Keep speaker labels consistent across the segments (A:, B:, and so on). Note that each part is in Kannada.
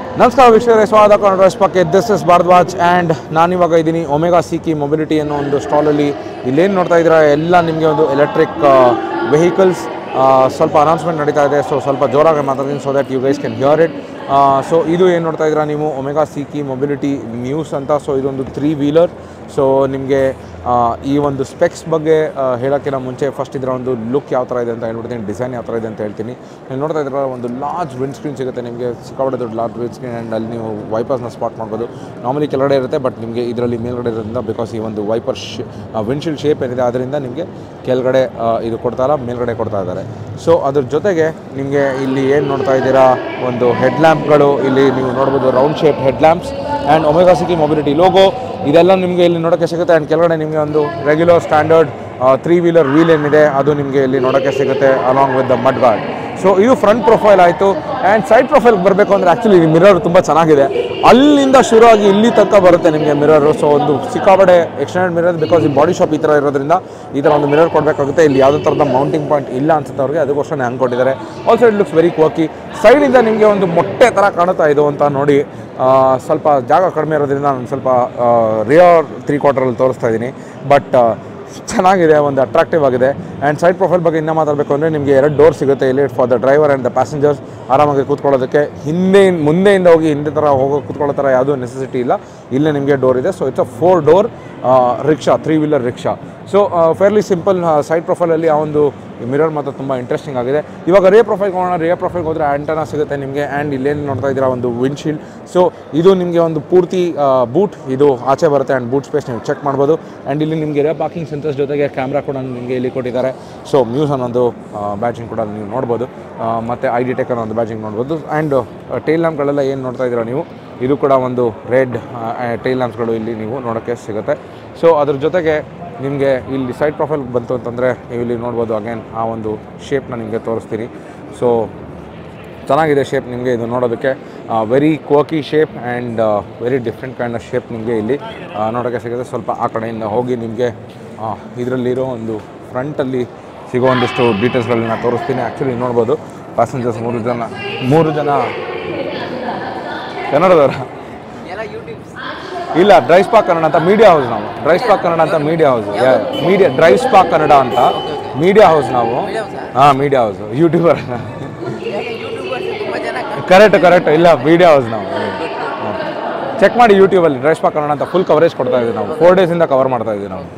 A: ನಮಸ್ಕಾರ ವೀಕ್ಷಕರೇ, ಸ್ವಾಗತ Kannada DriveSpark. This is Bharadwaj and ನಾನಿವಾಗ ಇದ್ದೀನಿ ಒಮೆಗಾ ಸೀಕಿ ಮೊಬಿಲಿಟಿ ಅನ್ನೋ ಒಂದು ಸ್ಟಾಲಲ್ಲಿ. ಇಲ್ಲೇನು ನೋಡ್ತಾ ಇದ್ದೀರಾ ಎಲ್ಲ ನಿಮಗೆ ಒಂದು ಎಲೆಕ್ಟ್ರಿಕ್ ವೆಹಿಕಲ್ಸ್ ಸ್ವಲ್ಪ ಅನೌನ್ಸ್ಮೆಂಟ್ ನಡೀತಾ ಇದೆ. ಸೊ ಸ್ವಲ್ಪ ಜೋರಾಗಿ ಮಾತಾಡ್ತೀನಿ so that you guys can hear it. So ಇದು ಏನು ನೋಡ್ತಾ ಇದ್ದೀರಾ ನೀವು, ಒಮೆಗಾ ಸೀಕಿ ಮೊಬಿಲಿಟಿ ಮ್ಯೂಸ್ ಅಂತ. ಸೊ ಇದೊಂದು 3 ವೀಲರ್. ಸೊ ನಿಮಗೆ ಈ ಒಂದು ಸ್ಪೆಕ್ಸ್ ಬಗ್ಗೆ ಹೇಳೋಕ್ಕಿಂತ ಮುಂಚೆ ಫಸ್ಟ್ ಇದರ ಒಂದು ಲುಕ್ ಯಾವ ಥರ ಇದೆ ಅಂತ ಹೇಳ್ಬಿಡ್ತೀನಿ, ಡಿಸೈನ್ ಯಾವ ಥರ ಇದೆ ಅಂತ ಹೇಳ್ತೀನಿ. ನೀವು ನೋಡ್ತಾ ಇದ್ದೀರಾ ಒಂದು ಲಾರ್ಜ್ ವಿಂಡ್ ಸ್ಕ್ರೀನ್ ಸಿಗುತ್ತೆ ನಿಮಗೆ, ಸಿಕ್ಕಾಪಟ್ಟೆ ದೊಡ್ಡ ಲಾರ್ಜ್ ವಿಂಡ್ ಸ್ಕ್ರೀನ್. ಆ್ಯಂಡ್ ಅಲ್ಲಿ ನೀವು ವೈಪರ್ಸ್ನ ಸ್ಪಾಟ್ ಮಾಡ್ಬೋದು. ನಾರ್ಮಲಿ ಕೆಳಗಡೆ ಇರುತ್ತೆ, ಬಟ್ ನಿಮಗೆ ಇದರಲ್ಲಿ ಮೇಲ್ಗಡೆ ಇರೋದ್ರಿಂದ ಬಿಕಾಸ್ ಈ ಒಂದು ವೈಪರ್ ವಿಂಡ್ಶೀಲ್ಡ್ ಶೇಪ್ ಏನಿದೆ ಅದರಿಂದ ನಿಮಗೆ ಕೆಳಗಡೆ ಇದು ಕೊಡ್ತಾಯಿಲ್ಲ, ಮೇಲ್ಗಡೆ ಕೊಡ್ತಾ ಇದ್ದಾರೆ. ಸೊ ಅದ್ರ ಜೊತೆಗೆ ನಿಮಗೆ ಇಲ್ಲಿ ಏನು ನೋಡ್ತಾ ಇದ್ದೀರಾ ಒಂದು ಹೆಡ್ಲ್ಯಾಂಪ್ಗಳು, ಇಲ್ಲಿ ನೀವು ನೋಡ್ಬೋದು round shape headlamps and Omega Seiki Mobility logo ಇದೆಲ್ಲ ನಿಮಗೆ ಇಲ್ಲಿ ನೋಡೋಕ್ಕೆ ಸಿಗುತ್ತೆ. ಆ್ಯಂಡ್ ಕೆಳಗಡೆ ನಿಮಗೆ ಒಂದು ರೆಗ್ಯುಲರ್ ಸ್ಟ್ಯಾಂಡರ್ಡ್ 3 ವೀಲರ್ ವೀಲ್ ಏನಿದೆ ಅದು ನಿಮಗೆ ಇಲ್ಲಿ ನೋಡೋಕ್ಕೆ ಸಿಗುತ್ತೆ along with the mud guard. So ಇದು ಫ್ರಂಟ್ ಪ್ರೊಫೈಲ್ ಆಯಿತು. ಆ್ಯಂಡ್ ಸೈಡ್ ಪ್ರೊಫೈಲ್ಗೆ ಬರಬೇಕು ಅಂದರೆ ಆ್ಯಕ್ಚುಲಿ ಮಿರರ್ ತುಂಬ ಚೆನ್ನಾಗಿದೆ. ಅಲ್ಲಿಂದ ಶುರುವಾಗಿ ಇಲ್ಲಿ ತನಕ ಬರುತ್ತೆ ನಿಮಗೆ ಮಿರರು. ಸೊ ಒಂದು ಸಿಕ್ಕಾಪಟ್ಟೆ ಎಕ್ಸ್ಟೆಂಡೆಡ್ ಮಿರರ್, ಬಿಕಾಸ್ ಈ ಬಾಡಿ ಶಾಪ್ ಈ ಥರ ಇರೋದ್ರಿಂದ ಈ ಥರ ಒಂದು ಮಿರರ್ ಕೊಡಬೇಕಾಗುತ್ತೆ. ಇಲ್ಲಿ ಯಾವುದೇ ಥರದ ಮೌಂಟಿಂಗ್ ಪಾಯಿಂಟ್ ಇಲ್ಲ ಅನ್ಸುತ್ತೆ ಅವ್ರಿಗೆ, ಅದಕ್ಕೋಸ್ಕರ ಹಂಗೆ ಕೊಟ್ಟಿದ್ದಾರೆ. Also it looks very quirky. ಸೈಡಿಂದ ನಿಮಗೆ ಒಂದು ಮೊಟ್ಟೆ ಥರ ಕಾಣುತ್ತಾ ಇದು ಅಂತ ನೋಡಿ. ಸ್ವಲ್ಪ ಜಾಗ ಕಡಿಮೆ ಇರೋದ್ರಿಂದ ನಾನು ಸ್ವಲ್ಪ ರಿಯರ್ 3/4 ತೋರಿಸ್ತಾ ಇದ್ದೀನಿ. ಬಟ್ ಚೆನ್ನಾಗಿದೆ, ಒಂದು ಅಟ್ರಾಕ್ಟಿವ್ ಆಗಿದೆ. ಆ್ಯಂಡ್ ಸೈಡ್ ಪ್ರೊಫೈಲ್ ಬಗ್ಗೆ ಇನ್ನೂ ಮಾತಾಡಬೇಕು ಅಂದರೆ ನಿಮಗೆ 2 ಡೋರ್ ಸಿಗುತ್ತೆ ಇಲ್ಲಿ for the driver and the passengers ಆರಾಮಾಗಿ ಕೂತ್ಕೊಳ್ಳೋದಕ್ಕೆ. ಮುಂದೆಯಿಂದ ಹೋಗಿ ಹಿಂದೆ ಥರ ಕೂತ್ಕೊಳ್ಳೋ ಥರ ಯಾವುದೂ ನೆಸೆಸಿಟಿ ಇಲ್ಲ, ಇಲ್ಲೇ ನಿಮಗೆ ಡೋರ್ ಇದೆ. So it's a 4 door rickshaw, 3 wheeler rickshaw. So fairly simple. Side ಪ್ರೊಫೈಲಲ್ಲಿ ಆ ಒಂದು ಮಿರರ್ ಮಾತ್ರ ತುಂಬ ಇಂಟ್ರೆಸ್ಟಿಂಗ್ ಆಗಿದೆ. ಇವಾಗ ರಿಯರ್ ಪ್ರೊಫೈಲ್ಗೆ ಹೋಗೋಣ. ರಿಯರ್ ಪ್ರೊಫೈಲ್ಗೆ ಹೋದರೆ ಆ್ಯಂಟನಾ ಸಿಗುತ್ತೆ ನಿಮಗೆ. ಆ್ಯಂಡ್ ಇಲ್ಲೇನು ನೋಡ್ತಾ ಇದ್ದೀರಾ ಒಂದು ವಿಂಡ್ಶೀಲ್ಡ್. ಸೊ ಇದು ನಿಮಗೆ ಒಂದು ಪೂರ್ತಿ ಬೂಟ್ ಇದು ಆಚೆ ಬರುತ್ತೆ. ಆ್ಯಂಡ್ ಬೂಟ್ ಸ್ಪೇಸ್ ನೀವು ಚೆಕ್ ಮಾಡ್ಬೋದು. ಆ್ಯಂಡ್ ಇಲ್ಲಿ ನಿಮಗೆ ರಿಯರ್ ಪಾರ್ಕಿಂಗ್ ಸೆನ್ಸರ್ಸ್ ಜೊತೆಗೆ ಕ್ಯಾಮ್ರಾ ಕೂಡ ನಿಮಗೆ ಇಲ್ಲಿ ಕೊಟ್ಟಿದ್ದಾರೆ. ಸೊ ಮ್ಯೂಸ್ ಅನ್ನೊಂದು ಬ್ಯಾಚಿಂಗ್ ಕೂಡ ನೀವು ನೋಡ್ಬೋದು, ಮತ್ತು ID ಟೆಕ್ ಅನ್ನೋ ಒಂದು ಬ್ಯಾಚಿಂಗ್ ನೋಡ್ಬೋದು. ಆ್ಯಂಡ್ ಟೈಲ್ ಲ್ಯಾಂಪ್ಗಳೆಲ್ಲ ಏನು ನೋಡ್ತಾ ಇದ್ದೀರಾ ನೀವು, ಇದು ಕೂಡ ಒಂದು ರೆಡ್ ಟೈಲ್ ಲ್ಯಾಂಪ್ಸ್ಗಳು ಇಲ್ಲಿ ನೀವು ನೋಡೋಕ್ಕೆ ಸಿಗುತ್ತೆ. ಸೊ ಅದ್ರ ಜೊತೆಗೆ ನಿಮಗೆ ಇಲ್ಲಿ ಸೈಡ್ ಪ್ರೊಫೈಲ್ ಬಂತು ಅಂತಂದರೆ ನೀವು ಇಲ್ಲಿ ನೋಡ್ಬೋದು. ಅಗೇನ್ ಆ ಒಂದು ಶೇಪ್ನ ನಿಮಗೆ ತೋರಿಸ್ತೀನಿ. ಸೊ ಚೆನ್ನಾಗಿದೆ ಶೇಪ್ ನಿಮಗೆ ಇದು ನೋಡೋದಕ್ಕೆ. Very quirky shape and very different kind of shape ನಿಮಗೆ ಇಲ್ಲಿ ನೋಡೋಕ್ಕೆ ಸಿಗುತ್ತೆ. ಸ್ವಲ್ಪ ಆ ಕಡೆಯಿಂದ ಹೋಗಿ ನಿಮಗೆ ಇದರಲ್ಲಿರೋ ಒಂದು ಫ್ರಂಟಲ್ಲಿ ಸಿಗೋ ಒಂದಿಷ್ಟು ಡೀಟೇಲ್ಸ್ಗಳನ್ನ ತೋರಿಸ್ತೀನಿ. ಆ್ಯಕ್ಚುಲಿ ನೋಡ್ಬೋದು ಪ್ಯಾಸೆಂಜರ್ಸ್ 3 ಜನ ಕನ್ನಡದವರ ಇಲ್ಲ, ಡ್ರೈವ್ಸ್ಪಾರ್ಕ್ ಕನ್ನಡ ಅಂತ ಮೀಡಿಯಾ ಹೌಸ್. ನಾವು ಡ್ರೈವ್ಸ್ಪಾರ್ಕ್ ಕನ್ನಡ ಅಂತ ಮೀಡಿಯಾ ಹೌಸ್, ಡ್ರೈವ್ಸ್ಪಾರ್ಕ್ ಕನ್ನಡ ಅಂತ ಮೀಡಿಯಾ ಹೌಸ್ ನಾವು. Media house YouTuber. ಕರೆಕ್ಟ್ ಇಲ್ಲ, ಮೀಡಿಯಾ ಹೌಸ್ ನಾವು. ಚೆಕ್ ಮಾಡಿ ಯೂಟ್ಯೂಬಲ್ಲಿ ಡ್ರೈವ್ಸ್ಪಾರ್ಕ್ ಕನ್ನಡ ಅಂತ ಫುಲ್ ಕವರೇಜ್ ಕೊಡ್ತಾ ಇದ್ದೀವಿ ನಾವು. 4 ಡೇಸಿಂದ ಕವರ್ ಮಾಡ್ತಾ ಇದ್ದೀವಿ ನಾವು.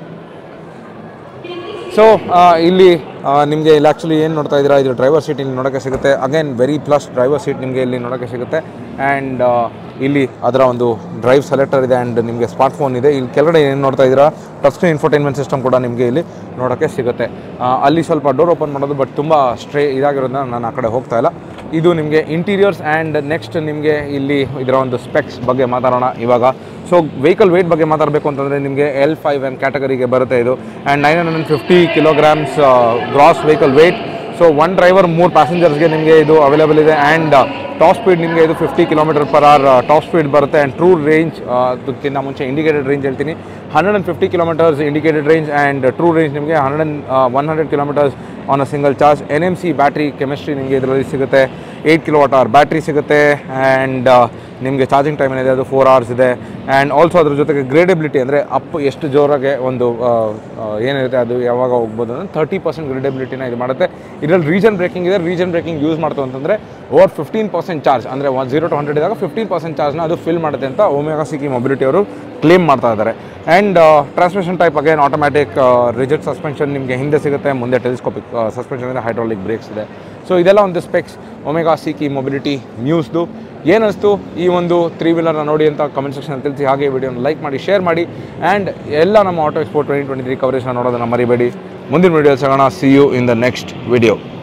A: ಸೊ ಇಲ್ಲಿ ನಿಮಗೆ ಇಲ್ಲಿ ಆ್ಯಕ್ಚುಲಿ ಏನು ನೋಡ್ತಾ ಇದ್ದೀರಾ, ಇದು ಡ್ರೈವರ್ ಸೀಟ್ ಇಲ್ಲಿ ನೋಡೋಕ್ಕೆ ಸಿಗುತ್ತೆ. Again very plush driver seat ನಿಮಗೆ ಇಲ್ಲಿ ನೋಡೋಕ್ಕೆ ಸಿಗುತ್ತೆ. ಆ್ಯಂಡ್ ಇಲ್ಲಿ ಅದರ ಒಂದು ಡ್ರೈವ್ ಸೆಲೆಕ್ಟರ್ ಇದೆ. ಆ್ಯಂಡ್ ನಿಮಗೆ ಸ್ಮಾರ್ಟ್ಫೋನ್ ಇದೆ. ಇಲ್ಲಿ ಕೆಳಗಡೆ ಏನು ನೋಡ್ತಾ ಇದ್ದೀರಾ ಟಚ್ ಸ್ಕ್ರೀನ್ ಇನ್ಫೋಟೈನ್ಮೆಂಟ್ ಸಿಸ್ಟಮ್ ಕೂಡ ನಿಮಗೆ ಇಲ್ಲಿ ನೋಡೋಕ್ಕೆ ಸಿಗುತ್ತೆ. ಅಲ್ಲಿ ಸ್ವಲ್ಪ ಡೋರ್ ಓಪನ್ ಮಾಡೋದು, ಬಟ್ ತುಂಬ ಇದಾಗಿರೋದ್ರಿಂದ ನಾನು ಆ ಕಡೆ ಹೋಗ್ತಾ ಇಲ್ಲ. ಇದು ನಿಮಗೆ ಇಂಟೀರಿಯರ್ಸ್. ಆ್ಯಂಡ್ ನೆಕ್ಸ್ಟ್ ನಿಮಗೆ ಇಲ್ಲಿ ಇದರ ಒಂದು ಸ್ಪೆಕ್ಸ್ ಬಗ್ಗೆ ಮಾತಾಡೋಣ ಇವಾಗ. ಸೊ ವೆಹಿಕಲ್ ವೆಯ್ಟ್ ಬಗ್ಗೆ ಮಾತಾಡಬೇಕು ಅಂತಂದರೆ ನಿಮಗೆ L5N ಕ್ಯಾಟಗರಿಗೆ ಬರುತ್ತೆ ಇದು. And 950 kilograms gross vehicle weight. So 1 driver 3 ಪ್ಯಾಸೆಂಜರ್ಸ್ಗೆ ನಿಮಗೆ ಇದು ಅವೈಲೇಬಲ್ ಇದೆ. ಆ್ಯಂಡ್ ಟಾಪ್ ಸ್ಪೀಡ್ ನಿಮಗೆ ಇದು 50 km/h ಟಾಪ್ ಸ್ಪೀಡ್ ಬರುತ್ತೆ. ಆ್ಯಂಡ್ ಟ್ರೂ ರೇಂಜ್ ಅದಕ್ಕಿಂತ ಮುಂಚೆ ಇಂಡಿಕೇಟೆಡ್ ರೇಂಜ್ ಹೇಳ್ತೀನಿ, 150 kilometers indicated range. And true range ನಿಮಗೆ 100 kilometers on a single charge. NMC battery chemistry ನಿಮಗೆ ಇದರಲ್ಲಿ ಸಿಗುತ್ತೆ. 8 kWh ಬ್ಯಾಟ್ರಿ ಸಿಗುತ್ತೆ. ಆ್ಯಂಡ್ ನಿಮಗೆ ಚಾರ್ಜಿಂಗ್ ಟೈಮ್ ಏನಿದೆ ಅದು 4 hours ಇದೆ. ಆ್ಯಂಡ್ ಆಲ್ಸೋ ಅದ್ರ ಜೊತೆಗೆ ಗ್ರೇಡೆಬಿಲಿಟಿ ಅಂದರೆ ಎಷ್ಟು ಜೋರಾಗೆ ಒಂದು ಏನಿರುತ್ತೆ ಅದು ಯಾವಾಗ ಹೋಗ್ಬೋದು ಅಂದರೆ 30% ಗ್ರೇಡೆಬಿಲಿಟಿನ ಇದು ಮಾಡುತ್ತೆ. ಇದರಲ್ಲಿ ರೀಜನ್ ಬ್ರೇಕಿಂಗ್ ಇದೆ. ರೀಜನ್ ಬ್ರೇಕಿಂಗ್ ಯೂಸ್ ಮಾಡ್ತು ಅಂತಂದರೆ ಓವರ್ 15% ಚಾರ್ಜ್, ಅಂದರೆ 0 to 100 ಇದ್ದಾಗ 15% ಚಾರ್ಜ್ನ ಅದು ಫಿಲ್ ಮಾಡುತ್ತೆ ಅಂತ ಒಮೆಗಾ ಸೀಕಿ ಮೊಬಿಲಿಟಿ ಅವರು ಕ್ಲೇಮ್ ಮಾಡ್ತಾ ಇದ್ದಾರೆ. And transmission type again automatic rigid suspension ನಿಮಗೆ ಹಿಂದೆ ಸಿಗುತ್ತೆ, ಮುಂದೆ ಟೆಲಿಸ್ಕೋಪಿಕ್ ಸಸ್ಪೆನ್ಷನ್ ಇದೆ, ಹೈಡ್ರಾಲಿಕ್ ಬ್ರೇಕ್ಸ್ ಇದೆ. ಸೊ ಇದೆಲ್ಲ ಒಂದು ಸ್ಪೆಕ್ಸ್ ಒಮೆಗಾ ಸೀಕಿ ಮೊಬಿಲಿಟಿ ಮ್ಯೂಸ್ದು. ಏನಿಸ್ತು ಈ ಒಂದು 3 ವೀಲರ್ನ ನೋಡಿ ಅಂತ ಕಮೆಂಟ್ ಸೆಕ್ಷನಲ್ಲಿ ತಿಳಿಸಿ. ಹಾಗೆ ವಿಡಿಯೋನ ಲೈಕ್ ಮಾಡಿ, ಶೇರ್ ಮಾಡಿ. ಆ್ಯಂಡ್ ಎಲ್ಲ ನಮ್ಮ ಆಟೋ ಎಕ್ಸ್ಪೋ 2023 ಕವರೇಜ್ನ ನೋಡೋದನ್ನು ಮರಿಬೇಡಿ. ಮುಂದಿನ ವೀಡಿಯೋ ಸಿಗೋಣ. See you in the next video.